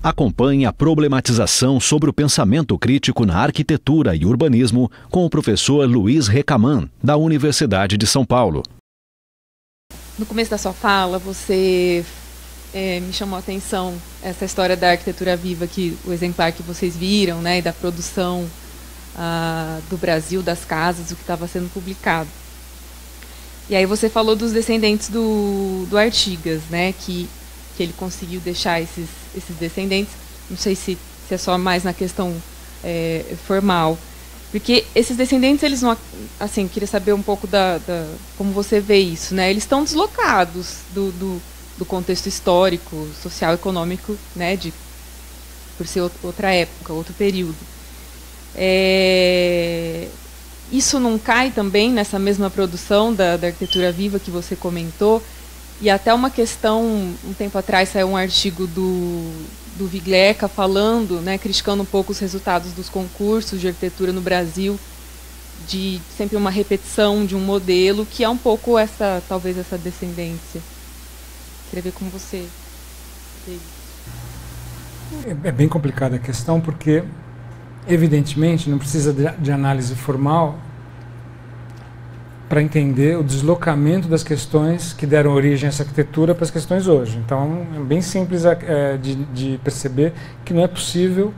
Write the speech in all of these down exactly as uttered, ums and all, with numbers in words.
Acompanhe a problematização sobre o pensamento crítico na arquitetura e urbanismo com o professor Luiz Recaman, da Universidade de São Paulo. No começo da sua fala, você é, me chamou a atenção essa história da arquitetura viva, que o exemplar que vocês viram, né, e da produção ah, do Brasil, das casas, o que estava sendo publicado. E aí você falou dos descendentes do, do Artigas, né, que, que ele conseguiu deixar esses, esses descendentes, não sei se, se é só mais na questão é, formal, porque esses descendentes, eles não, assim, queria saber um pouco da, da como você vê isso, né, eles estão deslocados do, do, do contexto histórico, social, econômico, né, de, por ser outra época, outro período. É... Isso não cai também nessa mesma produção da, da arquitetura viva que você comentou? E até uma questão, um tempo atrás saiu um artigo do, do Vigleca falando, né, criticando um pouco os resultados dos concursos de arquitetura no Brasil, de sempre uma repetição de um modelo, que é um pouco essa, talvez essa descendência. Queria ver como você vê isso. É bem complicada a questão, porque evidentemente não precisa de, de análise formal para entender o deslocamento das questões que deram origem a essa arquitetura para as questões hoje. Então é bem simples é, de, de perceber que não é possível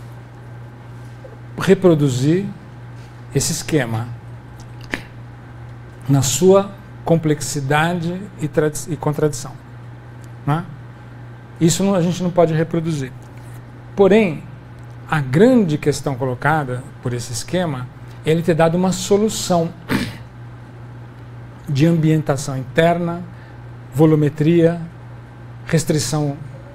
reproduzir esse esquema na sua complexidade e, e contradição, né? Isso não, a gente não pode reproduzir. Porém, a grande questão colocada por esse esquema é ele ter dado uma solução de ambientação interna, volumetria, restrição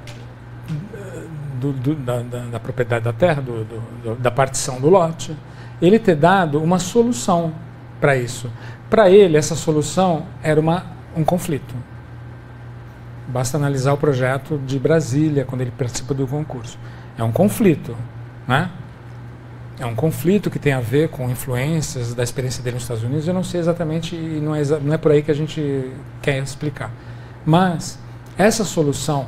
do, do, da, da, da propriedade da terra, do, do, da partição do lote. Ele ter dado uma solução para isso. Para ele, essa solução era uma, um conflito. Basta analisar o projeto de Brasília, quando ele participa do concurso. É um conflito. Né? É um conflito que tem a ver com influências da experiência dele nos Estados Unidos. Eu não sei exatamente, e não é, não é por aí que a gente quer explicar. Mas essa solução,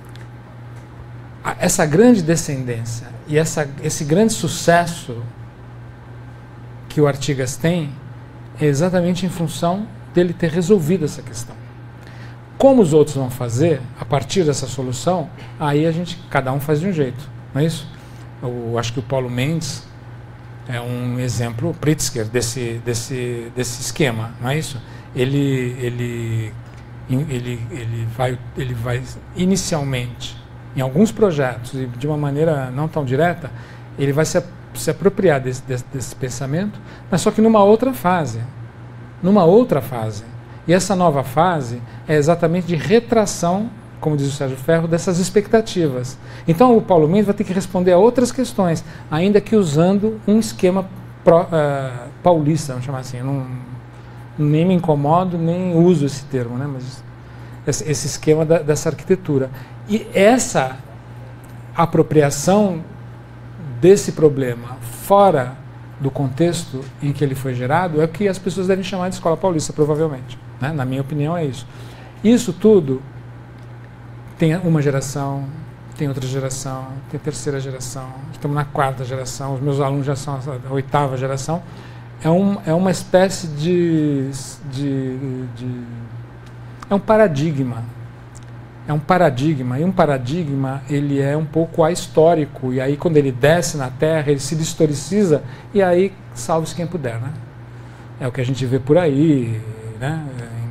essa grande descendência e essa, esse grande sucesso que o Artigas tem é exatamente em função dele ter resolvido essa questão. Como os outros vão fazer a partir dessa solução, aí a gente, cada um faz de um jeito, não é isso? Eu acho que o Paulo Mendes é um exemplo, o Pritzker, desse, desse, desse esquema, não é isso? Ele, ele, ele, ele, vai, ele vai inicialmente, em alguns projetos, e de uma maneira não tão direta, ele vai se, se apropriar desse, desse, desse pensamento, mas só que numa outra fase. Numa outra fase. E essa nova fase é exatamente de retração, como diz o Sérgio Ferro, dessas expectativas. Então o Paulo Mendes vai ter que responder a outras questões, ainda que usando um esquema pro, uh, paulista, vamos chamar assim. Eu não, nem me incomodo, nem uso esse termo, né? Mas esse, esse esquema da, dessa arquitetura. E essa apropriação desse problema fora do contexto em que ele foi gerado é o que as pessoas devem chamar de escola paulista, provavelmente. Né? Na minha opinião, é isso. Isso tudo tem uma geração, tem outra geração, tem terceira geração, estamos na quarta geração, os meus alunos já são a oitava geração. É, um, é uma espécie de, de, de... É um paradigma. É um paradigma, e um paradigma ele é um pouco ahistórico, e aí quando ele desce na Terra, ele se historiciza, e aí salve-se quem puder. Né? É o que a gente vê por aí, né?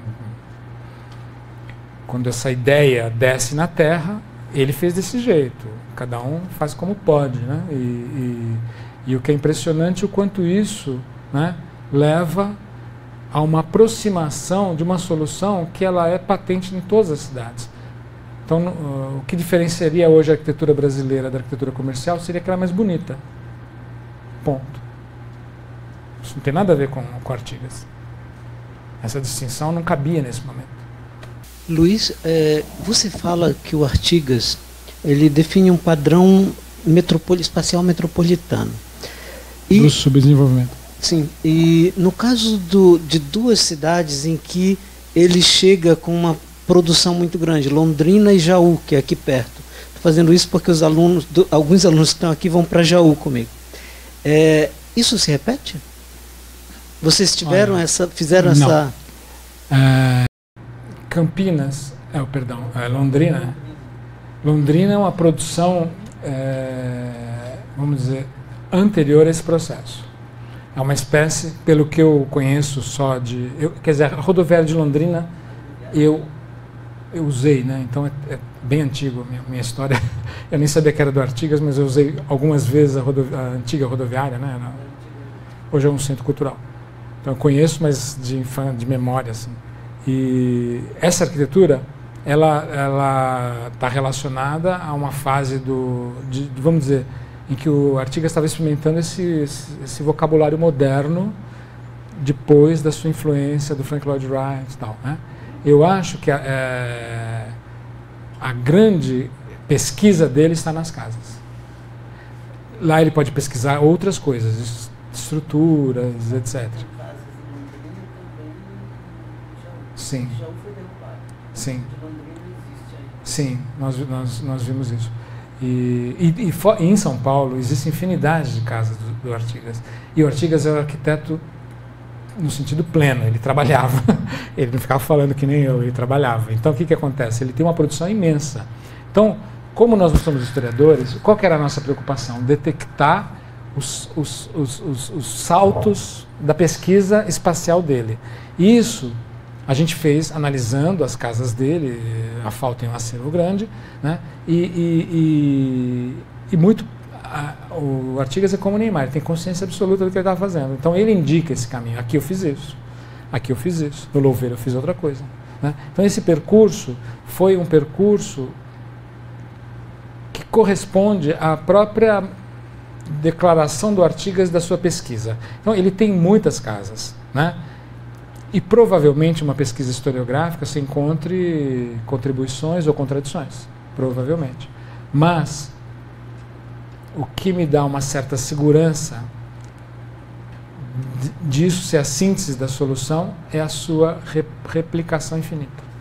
Quando essa ideia desce na Terra, ele fez desse jeito. Cada um faz como pode. Né? E, e, e o que é impressionante é o quanto isso, né, leva a uma aproximação de uma solução que ela é patente em todas as cidades. Então, uh, o que diferenciaria hoje a arquitetura brasileira da arquitetura comercial seria que ela é mais bonita. Ponto. Isso não tem nada a ver com, com Artigas. Essa distinção não cabia nesse momento. Luiz, é, você fala que o Artigas ele define um padrão metropoli espacial metropolitano. E, do subdesenvolvimento. Sim, e no caso do, de duas cidades em que ele chega com uma produção muito grande, Londrina e Jaú, que é aqui perto. fazendo isso porque os alunos, do, alguns alunos que estão aqui vão para Jaú comigo. É, isso se repete? Vocês tiveram Olha, essa, fizeram não. essa... É, Campinas, é, perdão, é, Londrina. Londrina é uma produção, é, vamos dizer, anterior a esse processo. É uma espécie, pelo que eu conheço só de... Eu, quer dizer, a rodoviária de Londrina eu, eu usei, né? Então é, é bem antigo a minha, minha história. Eu nem sabia que era do Artigas, mas eu usei algumas vezes a, rodovi a antiga rodoviária, né? Hoje é um centro cultural. Então eu conheço, mas de, de memória, assim. E essa arquitetura, ela ela está relacionada a uma fase do, de, vamos dizer, em que o Artigas estava experimentando esse, esse, esse vocabulário moderno depois da sua influência do Frank Lloyd Wright e tal, né? Eu acho que a, é, a grande pesquisa dele está nas casas. Lá ele pode pesquisar outras coisas, estruturas, etcétera. Sim. Sim. Sim, nós, nós, nós vimos isso. E, e, e, e em São Paulo existe infinidade de casas do, do Artigas. E o Artigas é um arquiteto no sentido pleno, ele trabalhava. Ele não ficava falando que nem eu, ele trabalhava. Então o que, que acontece? Ele tem uma produção imensa. Então, como nós não somos historiadores, qual que era a nossa preocupação? Detectar os, os, os, os, os saltos da pesquisa espacial dele. E isso a gente fez analisando as casas dele, a FAU tem um acervo grande, né? e, e, e, e muito, a, o Artigas é como o Neymar, ele tem consciência absoluta do que ele estava fazendo. Então ele indica esse caminho, aqui eu fiz isso, aqui eu fiz isso, no Louveira eu fiz outra coisa, né? Então esse percurso foi um percurso que corresponde à própria declaração do Artigas da sua pesquisa. Então ele tem muitas casas, né? E provavelmente uma pesquisa historiográfica se encontre contribuições ou contradições, provavelmente. Mas o que me dá uma certa segurança disso ser a síntese da solução é a sua replicação infinita.